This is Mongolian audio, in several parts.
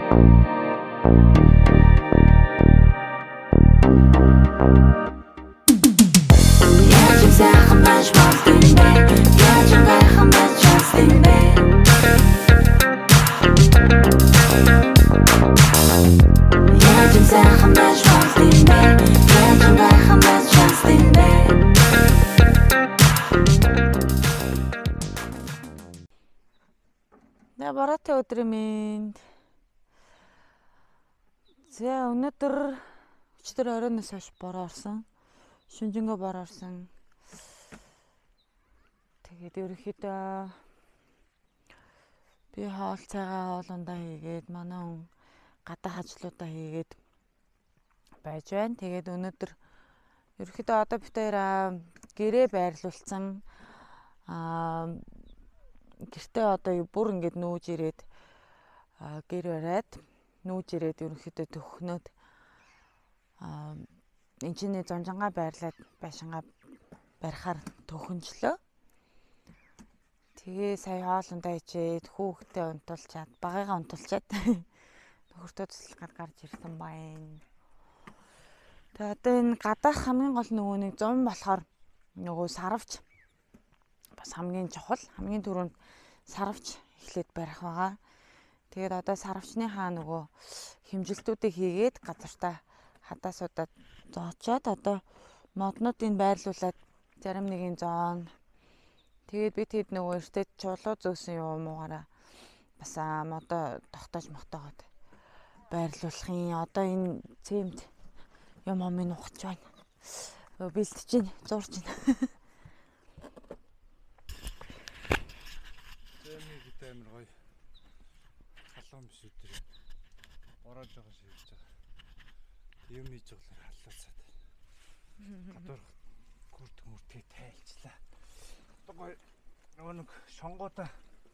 Бороотой өдрийн минь. За өнөөдөр өчтөр оройноос хойш бороо орсон. Шүнжэнгөө бороо орсон. Тэгээд ерөнхийдөө би хоол цагаа хоолундаа хийгээд манай хүн гадаа ажлуудаа хийгээд байж байна. Тэгээд өнөөдөр ерөнхийдөө одоо бид хоёр гэрээ байрлуулсан. Гэртээ одоо бүр ингээд нүүж ирээд гэр бариад нүүж ирээд ерөнхийдөө төхнөөд энэчний зонжангаа байрлаад байшингаа барихаар төхөнчлөө. Тэгээ сая хоолундаа ичээд хүүхдээ унтуулчаад багыгаа унтуулчаад нөхөртөө туслахаар гарч ирсэн байна. Тэгээ одоо энэ гадаах хамгийн гол нөгөө нэг зам болохоор нөгөө сарвч бас хамгийн чухал, хамгийн түрүүнд сарвч эхлээд барих байгаа. Тэгээд одоо сарвчныхаа нөгөө хэмжилтүүдийг хийгээд газартаа хадаасуудад зоочоод одоо моднуудыг байрлуулад зарим нэгэн зоон. Тэгээд бид хэд нөгөө эртээ чулуу зөөсөн юм уугаараа бас модоо тогтоож мотоогоод байрлуулахын. Одоо энэ цемд юм амын ухаж байна. Бэлтэж чинь зурж байна. Амар гоё халуун биш өдөр бороод байгаа шивж байгаа. Юм хийж байгаа халлаацаад. Гадуур гүрд мөртөө тайлчлаа. Одоо гоё нөгөө нэг шонгуудаа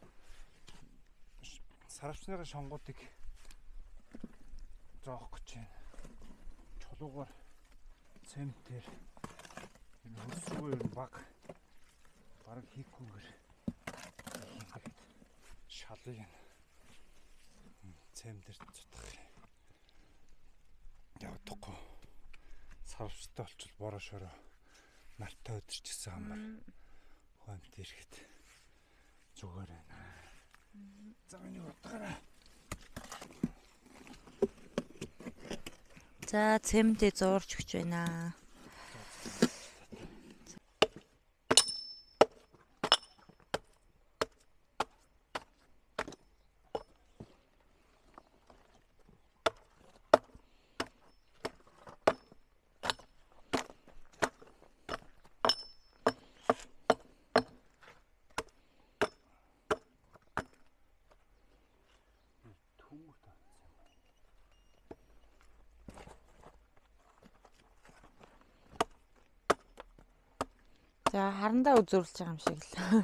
сарвчныхаа шонгуудыг зоох гэж байна. Чулуугаар цемтэр энэ хөсрүүгээр баг хийхгүйгээр шалыг цемдэр цутах явдаггүй. Сарвчтай болчвол бороо шороо нартай өдөрч гисэн хамаар хоомт ирэхэд зүгээр байна. За миний утгаараа. За цемдээ зурж өгч байна. За харандаа үзүүлж байгаа юм шиг л.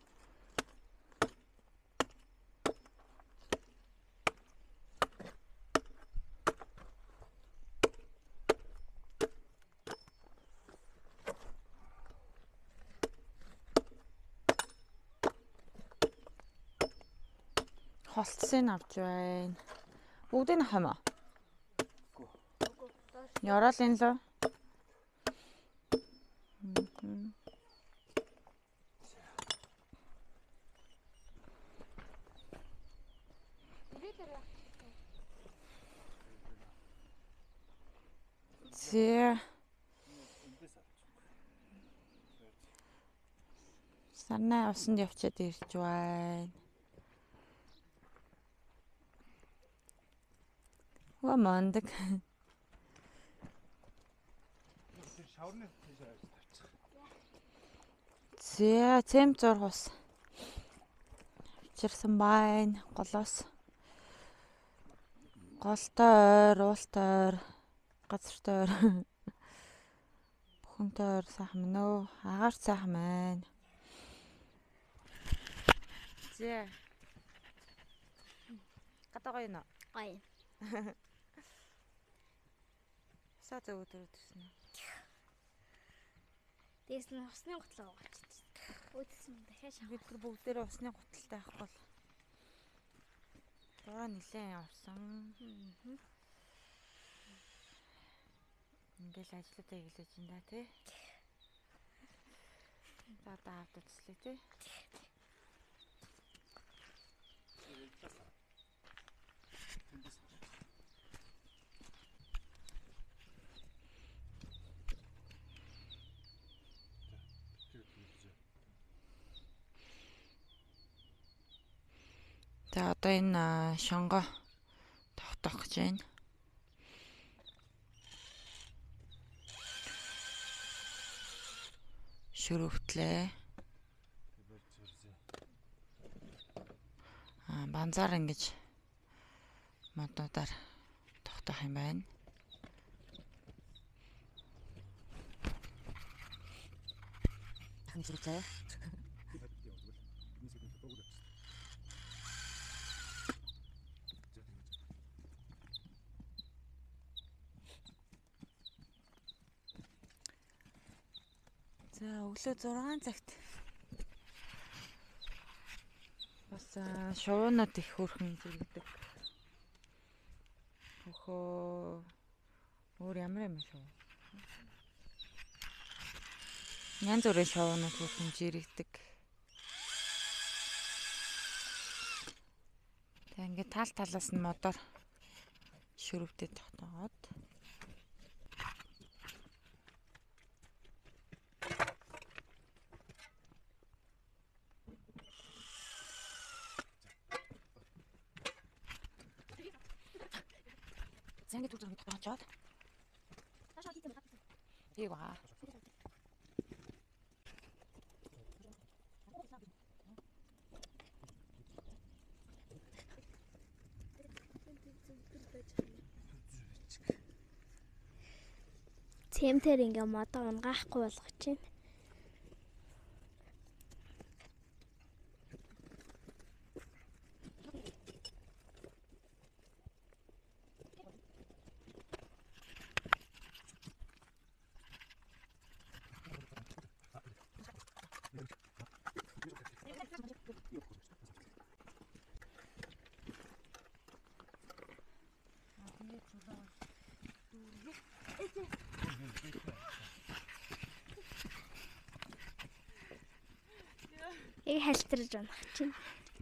Холцсыг авч байна. Бүгдийг нь хамаа. Яраалын лөө. Зэ. Санаа усанд явчаад ирж байна. Мондөг. Зэ, цэм зурх ус. Авчирсан байна. Голоос. Голтой ойр, уултай ойр, газартай ойр. Бүхэнтэй ойр сайхан мөн үү? Агаарч сайхан байна. Зэ. Гадаа гоё нөө. Гоё. Саа зөв өдрөдсөн. Дээс нь усны готлоо угаачиж. Өөдсөн дахиад шахах. Бид бүгдээрээ усны готалтай авахгүй бол. Зураг нэлээд явсан. Ингээл ажлуудаа эглэж ин да тий. За одоо авд үзлээ тий. За одоо энэ шонго тогтоох гэж байна. Шүрөвтлээ. Банзаар ингэж модуудаар тогтоох юм байна. Хамжирчаа. За өглөө 6 цагт бас шувуунууд их хөрхөн зэрэгдэг. Хөхөө өөр ямар юм шүү. Янз бүрийн шувуунууд хөрхөн зэрэгдэг. Тэг ингээд талаас нь модоор шүрвдэд тогтоогоод Зэнгэ түрүүн тогтоочоод Таашаа хийх юм байна. тийг ба. Цемтэр ингээ модоо унгаахгүй болгож байна. Яг халтарж унах чинь.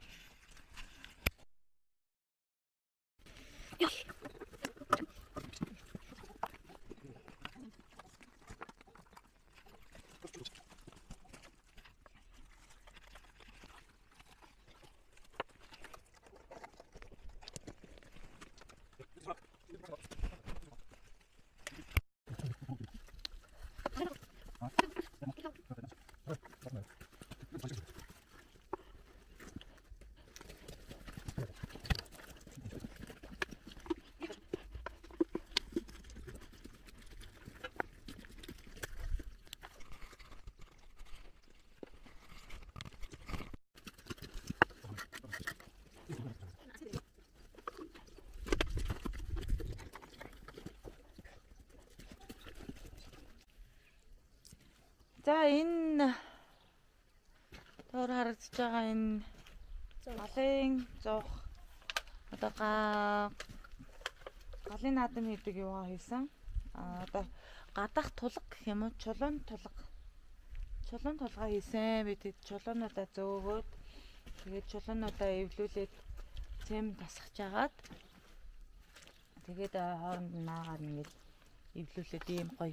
За энэ тоор харагдаж байгаа энэ галын зуух одоо галын наадам хийдэг юугаа хийсэн. Одоо гадах тулга гэх юм уу? Чулуун тулгаа хийсэн. Бид чулуунуудаа зөөгөөд тэгээд чулуунуудаа эвлүүлээд зэм тасгаж агаад тэгээд хооронд наагаар ингээд эвлүүлээд ийм гоё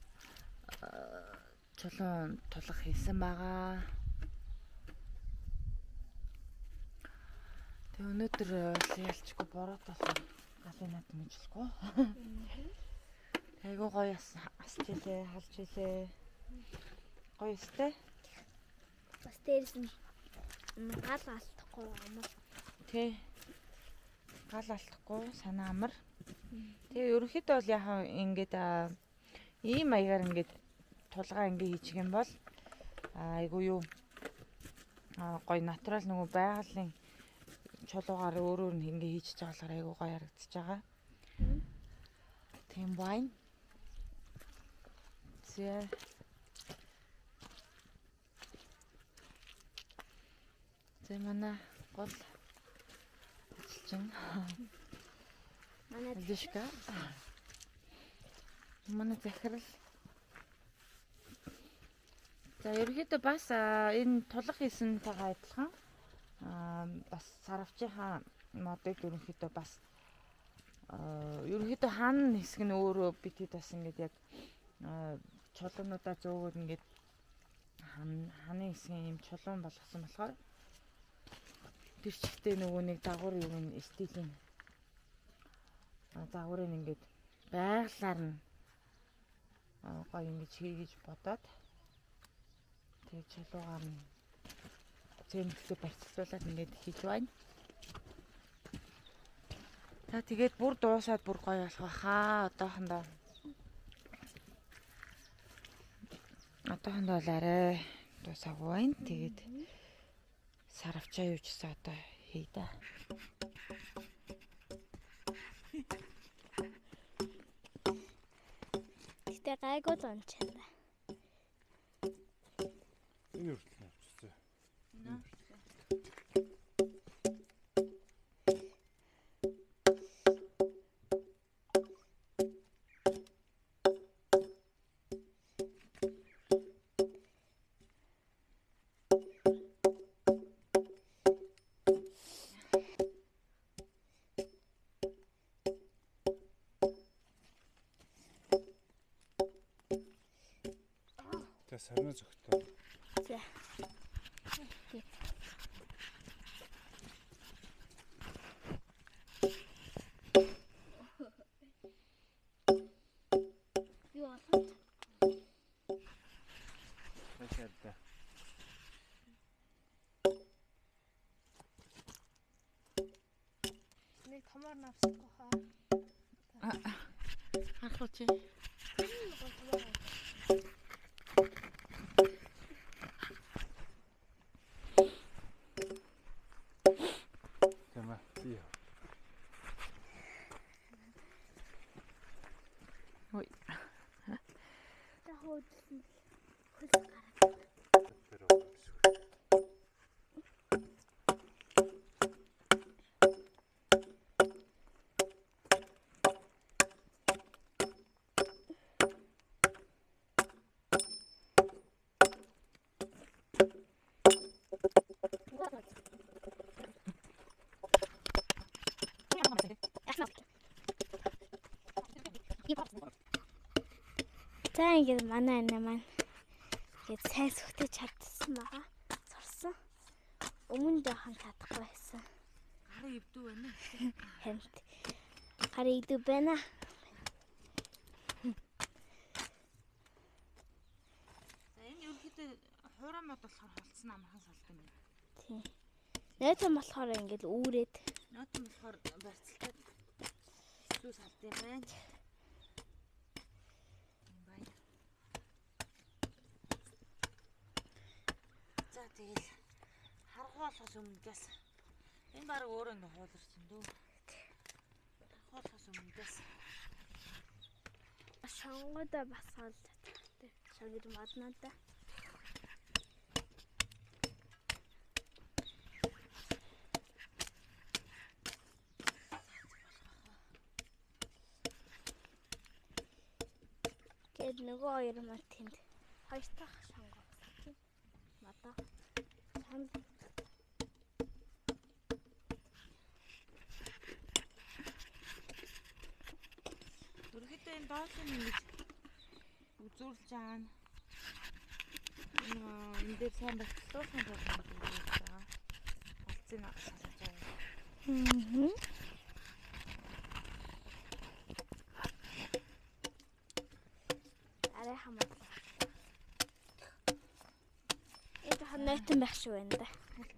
чулуун тулга хийсэн байгаа. Тэг өнөөдөр ялчгүй бороод болсон галын наадам хийжлэхгүй. Айгуу гоё асч илээ, халж илээ. Гоё өстэй. Бас дээрс нь гал алдахгүй амар. Тэ. Гал алдахгүй санаа амар. Тэгээ ерөнхийдөө бол яхаа ингээд ийм маягаар ингээд тулгаа ингээ хийчих юм бол айгуу юу гоё натурал нөгөө байгалийн чулуугаар өөрөөр нь ингээ хийж байгаа болохоор айгуу гоё харагдаж байгаа. Тийм байна. Зэ манай гол болчихж байна. Манай Лишка. Манай захирал. За ерөөхдөө бас энэ тулах хийсэнтэйгээ адилхан бас саравчийнхаа модыг ерөөхдөө бас ерөөхдөө хаана хэсэг нь өөрөө бид хэд бас ингээд яг чулуунуудаа зөөгөр ингээд ханы хэсгийн юм чулуун болгосон болохоор тэр чигтээ нөгөө нэг дагвар юу н стилийн дагварыг ингээд байглаар нь гоё ингэж хийж бодоод тэгээ чулуугаар нь зэмлэлтэй барьцуулаад ингээд хийж байна. За тэгээд бүр дуусаад бүр гоё болох хаа одоохондоо л арай дуусаагүй байна. Тэгээд саравчаа юу ч гэсэн одоо хий да. Гэтэ гайгүй зончаа. Энэ хүртэл авчихсан. Сарна зөвхөн. За. Юу болов? Тэшээд. Нэг томор навсахгүй хаа. Харах уу чи? Ой. Та хөөдсөн хөлс гараад. За ингээд манай анаа маань ингээд сайн сүтэж чадсан байгаа. Сурсан. Өмнө жоохон чадахгүй байсан. Гарын өвдөө байна. Хэмт. Гарын өвдөө байна. За энэ ерөөхдөө хуурай мод болохоор холцсон амархан салт юм байна. Тийм. Нэтэн болохоор ингээд үүрээд. Нотон болохоор барьцалтай зүү салт юм байна. За тэгэл харгуу болохоос өмнөөс энэ баг өөрөө ингээ хууларсан дөө. Харгуу болохоос өмнөөс Шонгода басаал татдаг. Шонгод модноо. Гэт нөгөө хоёр мод тэнд. Хоёр дахь шонгоо бассан. Модоо. Ерөөхдөө энэ доотлын ингэж үзүүлж байгаа. Энэ дээр сайн барьцлуулсан тул үзүүлж байгаа. Болцыг салж байгаа. Арай хамаа. Это ханайтан байх шүү энэ да.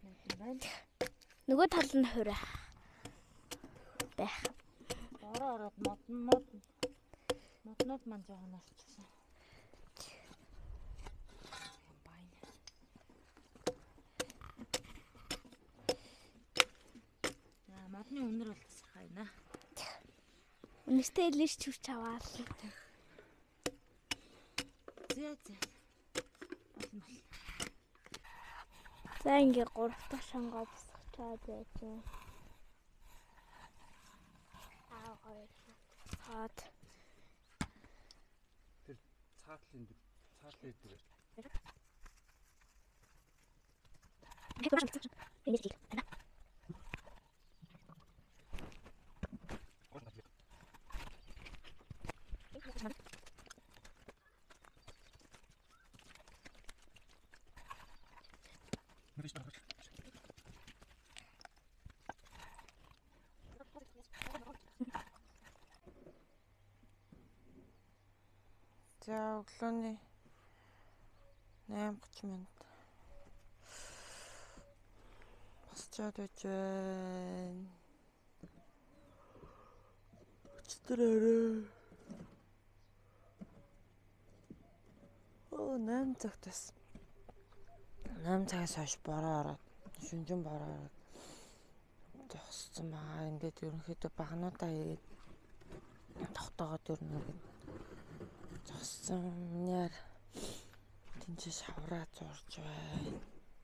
Нөгөө тал нь хураа байх. Ороод моднууд маань жоохон асчихсан. Байна. Модны өнөр бол засах байна. Үнэстэй лиш чүрч аваад. Зэ. За ингээ 3 дахь шонгоо босгочаад байж. зогсоод Тэр цаатлын дээр. За өглөөний 8:30 минут. Босчоод байж байна. Өчтөрөө. 8 цагтаас. 8 цагаас хойш бороо ороод, шүнжин бороо ороод зогссон байгаа. Эндээд ерөнхийдөө багнуудаа хийгээд тогтоогоод өрнөгээд зогссон. Яар тэнцээ шавраа зурж байна.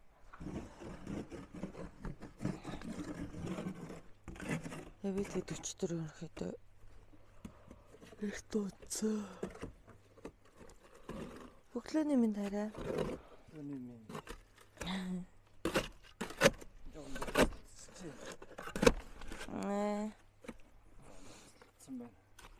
Эвэлээ 44 ерөнхийдөө эрт утсан. Өглөөний минь тарай. Өний минь. Цэм байна.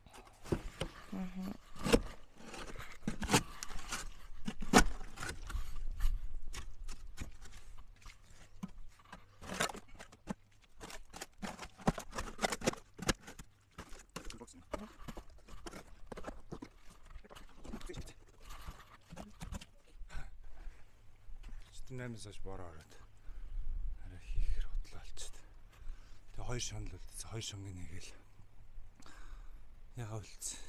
Нэмээс хойш бороо ороод арай хийхээр бодлоо олцсон. Тэгээ 2 шонл үлдсэн. 2 шонгийн нэгээл ягаа үлдсэн.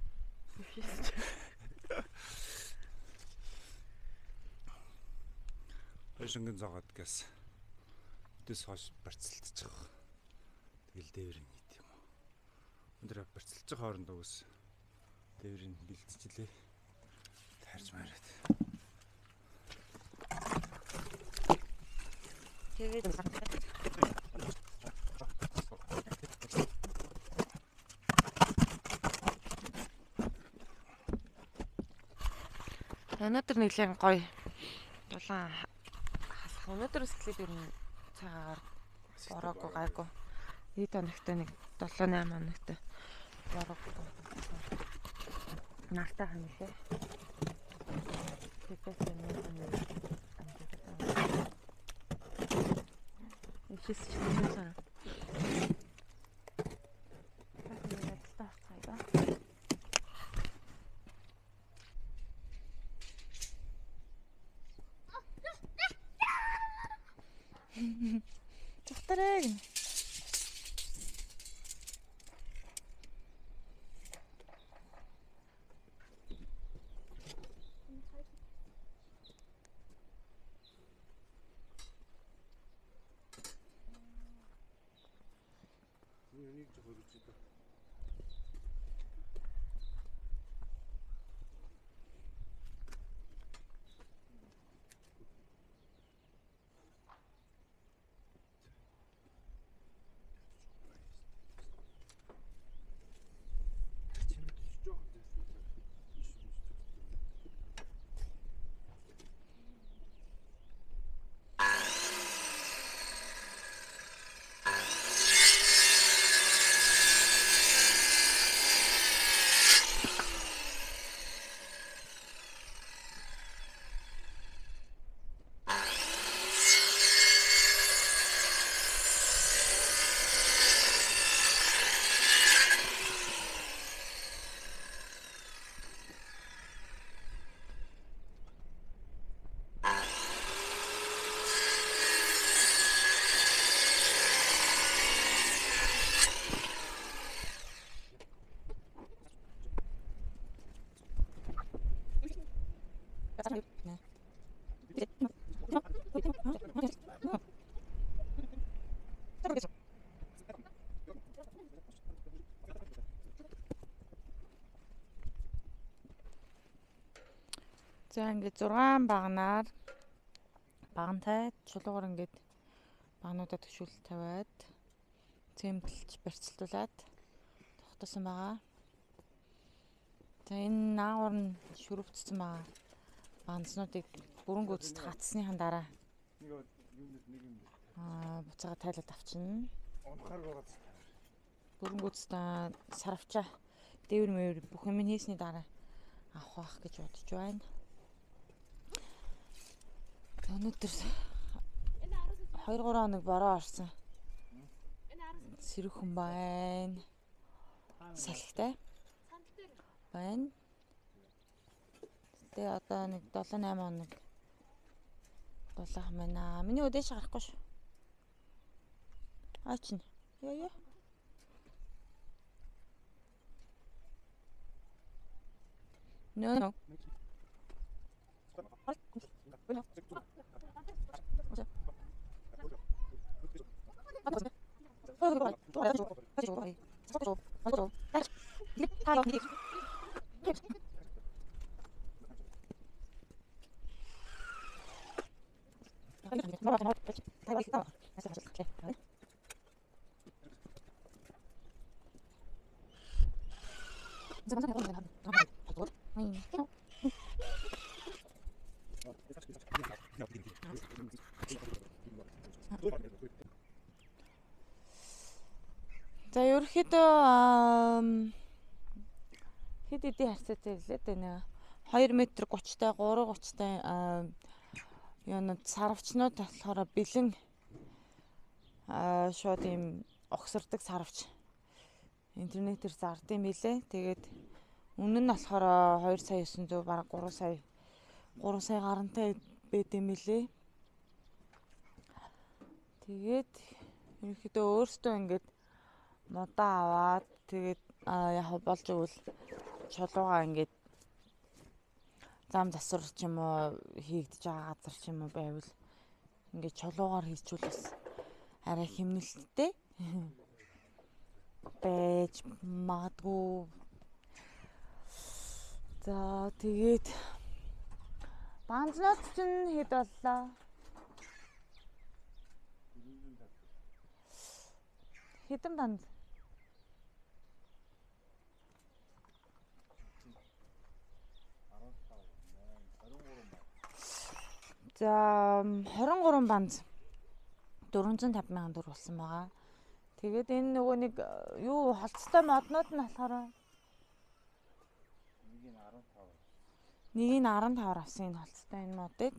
2 шонгийн зоогоод гэс өдөөс хойш барцалтж байгаа. Тэгэл дээврийн нийт юм уу. Өндөр барцалтж байгаа хоорондоо ус дээврийн бэлтжлээ. Таарж мараад. Тэгээд өнөөдөр нэлээд гоё дулаан хасах. Өнөөдрөөс эхлээд ер нь цагаагаар бороогүй гайгүй. Эд оногтой нэг 7-8 оногтой бороогүй. Нартай хамжээ. Тэпэс нэг Ишээс чинь санаа. Захтарэг. Энийг зөвхөн үзээ. За ингээд 6 багантай чулуугаар ингээд багнуудаа төшөөлөл тавиад цэмтэлж барьцалтуулаад тогтоосон байгаа. За энэ наагур нь шүрвцсэн байгаа. Банцнуудыг бүрэн гүйцэд хатсныхан дараа буцаага тайлаад авчина. Унахаар байгаа. Бүрэн гүйцэд сарвчаа дээвэр мэвэр бүх юм хийсний дараа авах байх гэж бодож байна. Өнөөдөр 2-3 хоног бороо орсон. Сэрүүхэн байна. Салхитай байна. Тэгээ одоо нэг 7-8 хоног дулаах байна. Миний өдөөш гарахгүй шүү. Аач нь. Яа. No. За ерөөхдөө хэд хэдийн харьцаатай хэлээд байна. 2 м 30-тай 3-30-тай юунууд сарвчнууд болохоор бэлэн шууд ийм огсордог сарвч интернетээр зардсан билээ. Тэгээд үнэ нь болохоор 2,900 бараг 3 сая гарантай байд юм билээ. Тэгээд ерөөхдөө өөртөө ингээд модаа аваад тэгээд яг болж игэл чулуугаа ингээд зам засвар ч юм уу хийгдэж байгаа газар ч юм уу байвал ингээд чулуугаар хийчихвэл бас арай хэмнэлттэй байж магадгүй. За тэгээд банзнууд чинь хэд боллоо? Хэдэн банз? За 23 банз 450 мянган төгрөг болсон байгаа. Тэгээд энэ нөгөө нэг юу холцтой моднууд нь болохоор нэг нь 15 авсан энэ холцтой энэ модыг.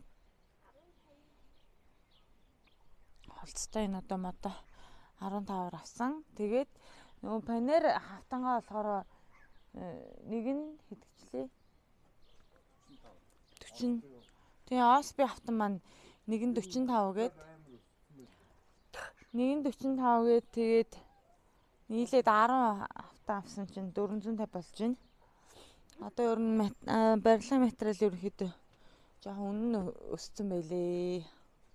Холцтой энэ одоо модоо 15 авсан. Тэгээд нөгөө панер хавтангаа болохоор нэг нь хэдэгчлээ? 40. Тэгээ Осби хавтан маань нэг нь 45 гээд тэгээд нийлээд 10 хавтан авсан чинь 450 болж байна. Одоо ер нь барилгын материал ерөөхдөө жоохон үнэ нь өссөн байлээ.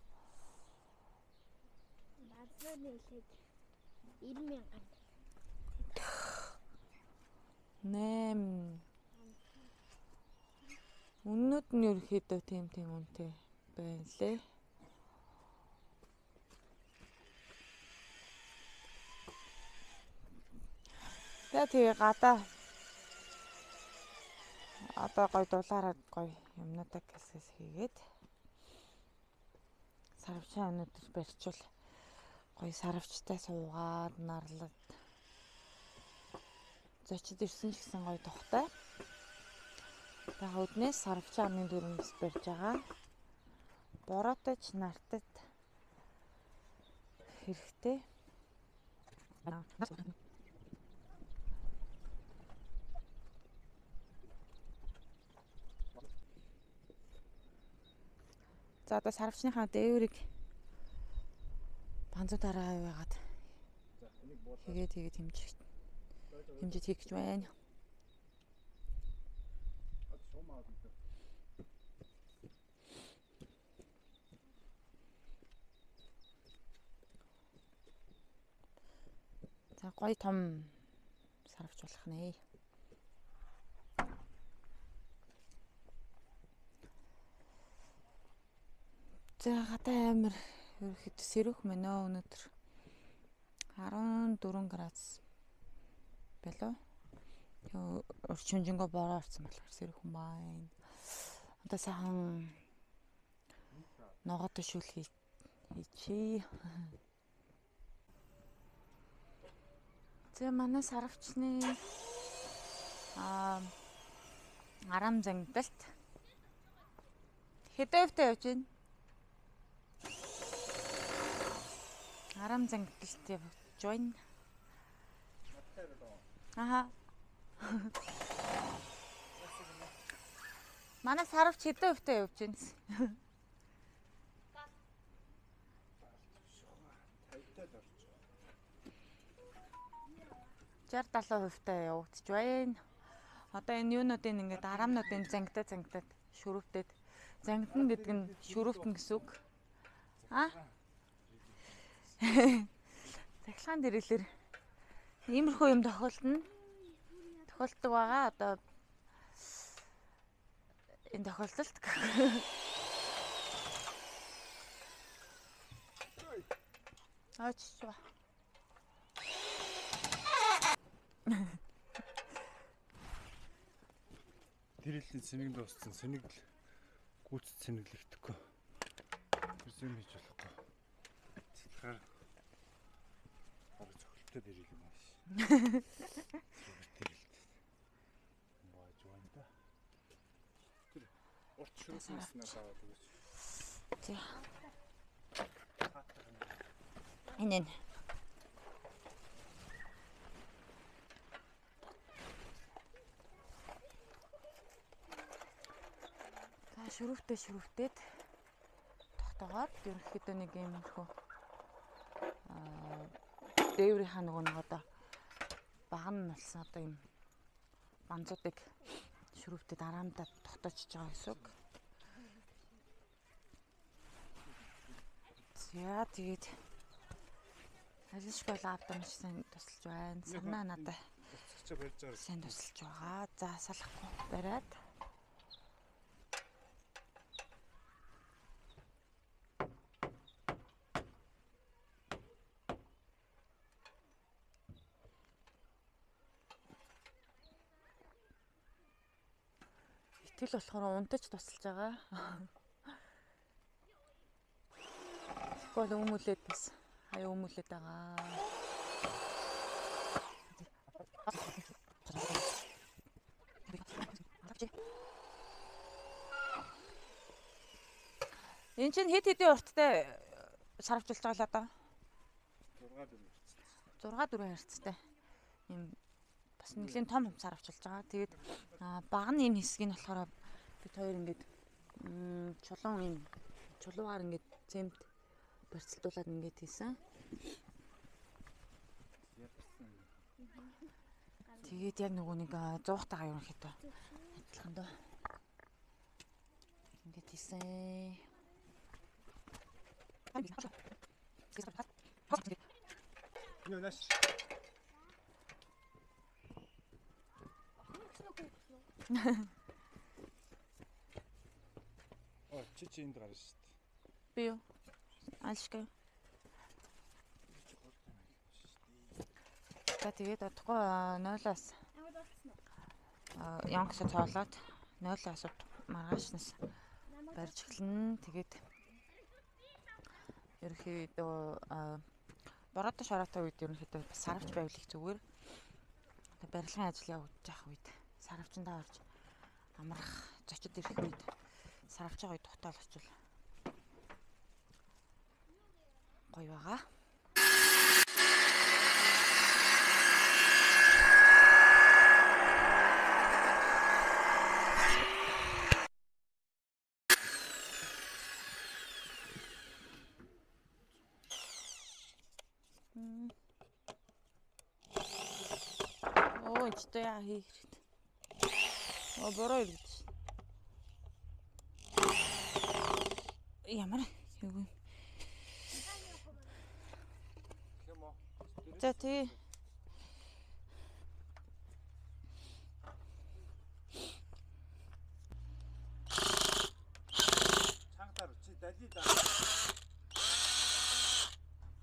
Баазар нэлээд 90 мянган. 8 үнүүд нь ерөөхдөө тийм үнэтэй байлээ. Тэгээ гадаа одоо гой дулаараад гой юмнуудаа кэсэс хийгээд сарвчаа өнөдөр барьчвал гой сарвчтай суугаад нарлаад зочид ирсэн ч гэсэн гой тухтай. Тэгээ өднөөс сарвчаа амны дүрмэс барьж байгаа. Бороотой ч нартад хэрэгтэй. За одоо сарвчныхаа дээврийг банзуудаараа яваад тэгээд хэмжиж хийх гэж байна. За гоё том сарвч болох нэ. За гадаа амир ерөөхдөө сэрүүх мэнэ өнөдөр 14 градус байлоо. Өрчөнжөнгөө бороо орсон болохоор сэрхэн байна. Одоо сайхан ногоо төшүүл хийчихье. За манай сарвчны арам зангидалт хэдэн хувьтай явж байна? Арам зангидалт явж байна. Аха. Манай сарвч хэдэн хувьтай явж байна? 60-70 хувьтай явагдаж байна. Одоо энэ юунуудын ингээд арамнуудын зангидаад шүрвдэд зангидна гэдэг нь шүрвдэн гэсэн үг. Цахилгаан дэрэлэр иймэрхүү юм тохиолддог байгаа. Одоо энэ тохиолдолд Ачаа. Тэрэллийн цэнийг дууссан. Цэнийг л гүйц цэнэглэгдэхгүй. Тэр юм хийж болохгүй. Тэгэхээр баг цохилттой дэрэл юм ааш. Тэрэлт. Бааж байна да. Тэр урт шүрхнэснээр аваад өгөөч. За. Энэ. Шүрвтээд тогтоогоод ерөнхийдөө нэг юм хөө дээврийнхаа нэг одоо баг нь болсон одоо юм банзуудыг шүрвтээд араамдаа тогтоочж байгаа гэсэн үг. За тэгээд ажишгүй лаптап маш сайн тусалж байна. Санаа надад сайн тусалж байгаа. За салахгүй бариад Тэгэл болохоор унтаж тусалж байгаа. Тэгвэл өмүүлээд бас хаяа өмүүлээд байгаа. Энд чинь хэд хэдийн урттай сарвчилж байгаа л одоо 6-4 харьцтай. Ийм бас нэлийн том сарвчилж байгаа. Тэгээд баг нь энэ хэсгийг нь болохоор бид хоёр ингээд чулуун юм чулуугаар ингээд зэмд барьцалдуулаад ингээд хийсэн. Тэгээд яг нөгөө нэг 100-тайгаа ерөнхийдөө адилхан дөө. Ингээд хийсэн. Яаш. Чи энд гарна шүү дээ. Би юу? Алшгүй. За тэгээд одохгүй 0-аас янгс цоолоод 0-аас маргаашнаас барьж эхэлнэ. Тэгээд ерөнхийдөө бороотой шороотой үед ерөнхийдөө сарвч байвал их зүгээр. Барилгын ажил явагдаж байх үед сарвчандаа орж амрах зочид ирэх үед сарвчаа гоё тогтоол очвол гоё байгаа. Оо ч яа хийх хэрэгтэй. Оо бороо ирж. Ямар юу юм. За тий. Чангатар чи дали да.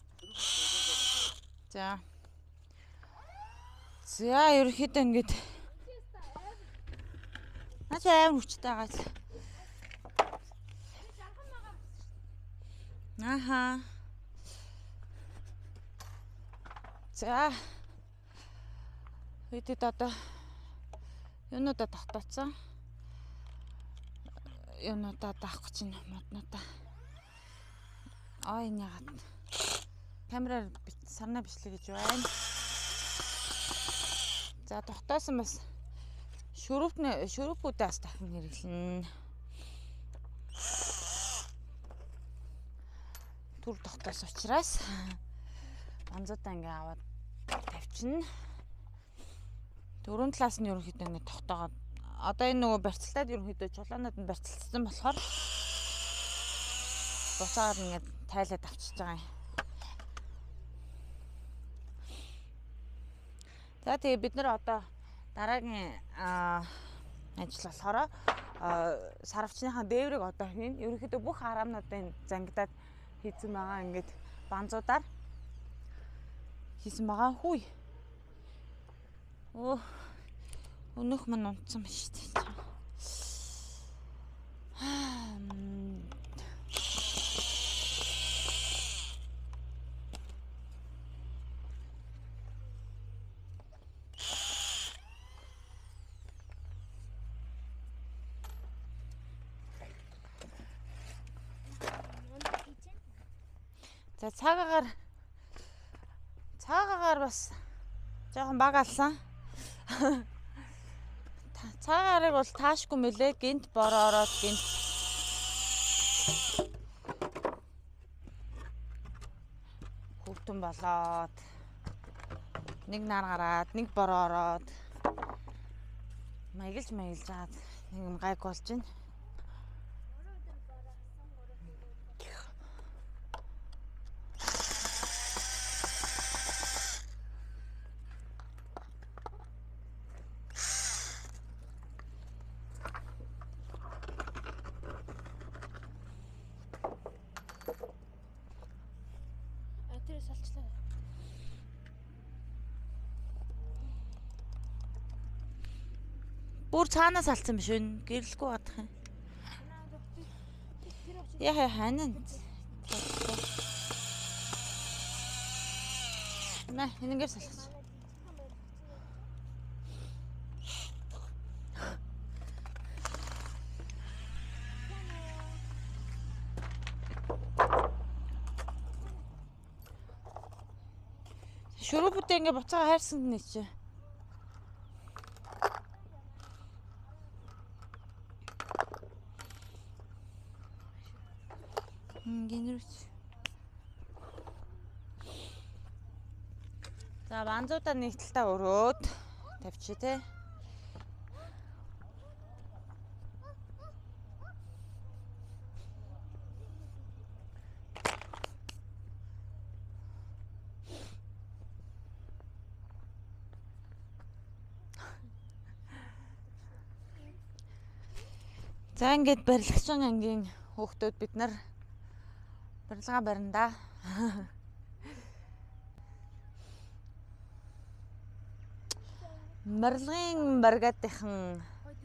За. За ерөөхдөө ингэж Наач аим хүчтэй байгаа л. Аха. За. Хэдэд одоо юунуудаа тогтооцсон. Юунуудаа даах гэж байна моднуудаа. Энэ ягаад камераар сарнаа бичлээ гэж байна. За тогтоосон бас шүрүүпүүдээ бас дахин хэрэглэнэ. Түр тогтоосон учраас банзуудаа ингээ аваад тавьчихна. Дөрөв талаас нь ерөнхийдөө ингээ тогтоогоод одоо энэ нөгөө барьцалтад ерөнхийдөө чулуунууд нь барьцалцсан болохоор буцаагаар ингээ тайлаад авчиж байгаа юм. За тэгээ бид нар одоо дараагийн ажил болохоор сарвчныхаа дээврийг одоо хийн. Ерөнхийдөө бүх араамнуудын зангидаад хийсэн байгаа. Ингээд банзуудаар хийсэн байгаа. Хүй. Өнөх мань унтсан ба шүү дээ. За цагаагаар бас жоохон бага алсан. Цагаарыг бол таашгүй мөлий гинт бороороод гинт хөвтөн болоод нэг нар гараад нэг бороороод маяглж жаад нэг юм гайг болж байна. Бүр цаанаас алцсан биш үү? Гэрэлгүй гадах юм. Яа ханаа. Наа, энэгээр салгаж. Шүрүүпүүдээ ингээ буцаага хайрсан нь чи. Гинэрч. За банзуудаа нэгтэлтаа өрөөд тавьчих тий. За ингээд барилгачин ангийн хүүхдүүд бид нар барилга барина да. Барилгын баригадынхан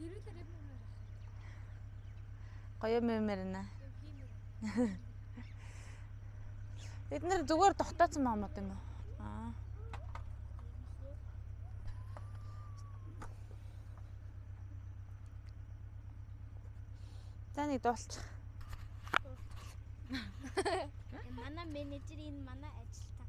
гоё мэмэрнэ. Бид нар зүгээр тогтооцсон маамууд юм уу? За нэг дуулчих. Манай менежер энэ манай ажилтан.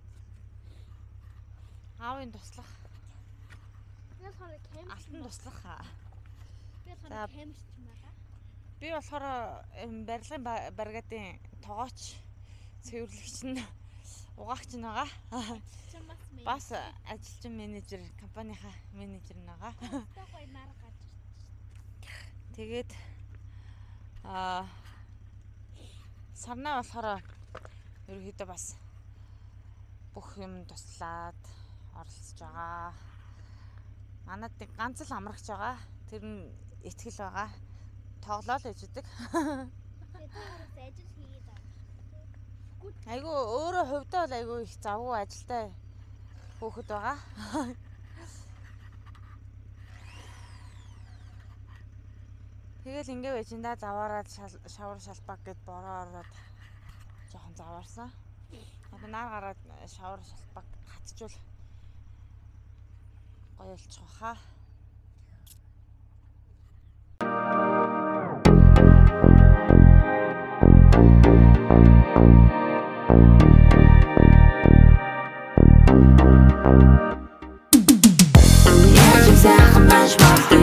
Аавын туслах. Би болохоор камер. Алтан туслах. Би болохоор камерч байгаа. Би болохоор барилгын баригадын тоогооч, цэвэрлэгч нь угаагч нь байгаа. Бас ажилчин менежер, компанийнхаа менежер нь байгаа. Гоё нар гарч ирсэн. Тэгээд сарнаа болохоор ерөөхдөө бас бүх юм туслаад оролцож байгаа. Манайд ганц л амрагч байгаа. Тэр нь итгэл байгаа. Тоглоол гэж үдэг. Тэгээд ажил хийгээд байгаа. Айгу өөрөө хувьдаа бол айгу их завгүй ажилтай хөөхд байгаа. Тэгэл ингээ байжинда заваараад шавар шалбаг гэд бороо ороод жоохон заваарсан. Одоо наар гараад шавар шалбаг хатчвал гоё болчих واخа. Zeggen manchmal